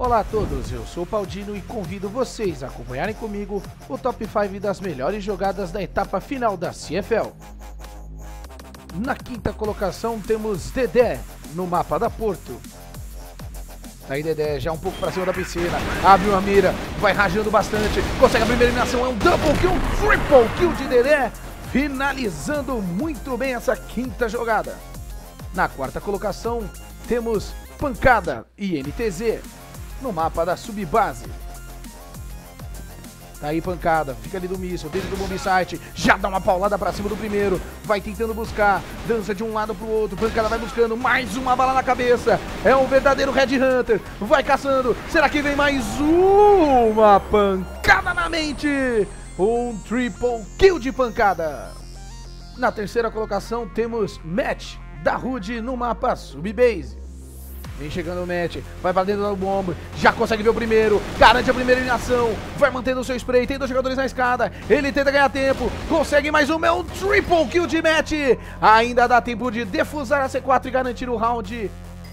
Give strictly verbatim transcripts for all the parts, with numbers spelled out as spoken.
Olá a todos, eu sou o Paldino e convido vocês a acompanharem comigo o top cinco das melhores jogadas da etapa final da C F L. Na quinta colocação temos Dedé, no mapa da Porto. Tá aí Dedé, já um pouco pra cima da piscina, abre uma mira, vai rajando bastante, consegue a primeira eliminação, é um double kill, um triple kill de Dedé, finalizando muito bem essa quinta jogada. Na quarta colocação temos Pancada e N T Z, no mapa da Subbase. Tá aí Pancada, fica ali do míssil, dentro do bomb site, já dá uma paulada pra cima do primeiro, vai tentando buscar, dança de um lado pro outro, Pancada vai buscando mais uma bala na cabeça, é um verdadeiro Red Hunter, vai caçando, será que vem mais uma pancada na mente? Um triple kill de Pancada. Na terceira colocação temos Matt, da Rude, no mapa Subbase. Vem chegando o Matt, vai pra dentro do bombo, já consegue ver o primeiro, garante a primeira eliminação, vai mantendo o seu spray, tem dois jogadores na escada, ele tenta ganhar tempo, consegue mais um, é um triple kill de Matt, ainda dá tempo de defusar a C quatro e garantir o round.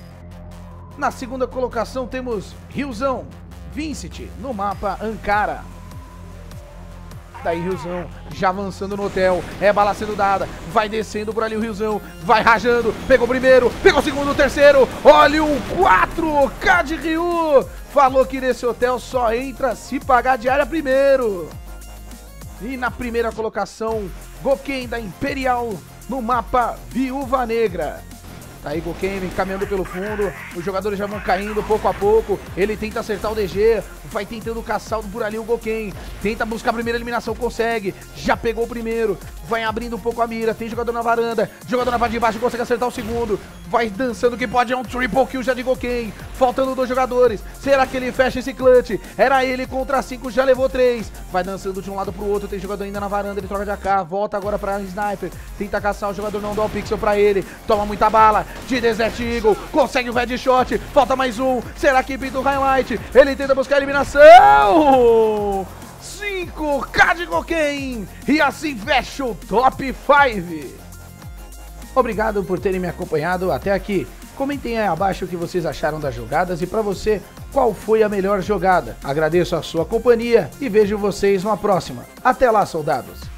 Na segunda colocação temos Riozão, Vincent, no mapa Ankara. Daí Riozão, já avançando no hotel, é bala sendo dada, vai descendo por ali o Riozão, vai rajando, pegou o primeiro, pegou o segundo, o terceiro, olha o quatro K de Ryu, falou que nesse hotel só entra se pagar diária primeiro. E na primeira colocação, Gokuen da Imperial, no mapa Viúva Negra. Tá aí Gokuen caminhando pelo fundo, os jogadores já vão caindo pouco a pouco, ele tenta acertar o D G, vai tentando caçar por ali o Gokuen, tenta buscar a primeira eliminação, consegue, já pegou o primeiro, vai abrindo um pouco a mira, tem jogador na varanda, jogador na parte de baixo, consegue acertar o segundo, vai dançando que pode, é um triple kill já de Gokuen, faltando dois jogadores, será que ele fecha esse clutch? Era ele contra cinco, já levou três, vai dançando de um lado pro outro, tem jogador ainda na varanda, ele troca de A K, volta agora pra Sniper, tenta caçar, o jogador não dá o pixel pra ele, toma muita bala, de Desert Eagle, consegue o headshot, falta mais um, será que pinta o highlight? Ele tenta buscar a eliminação, cinco K de Gokuen, e assim fecha o top cinco. Obrigado por terem me acompanhado até aqui, comentem aí abaixo o que vocês acharam das jogadas e pra você, qual foi a melhor jogada. Agradeço a sua companhia e vejo vocês numa próxima. Até lá, soldados!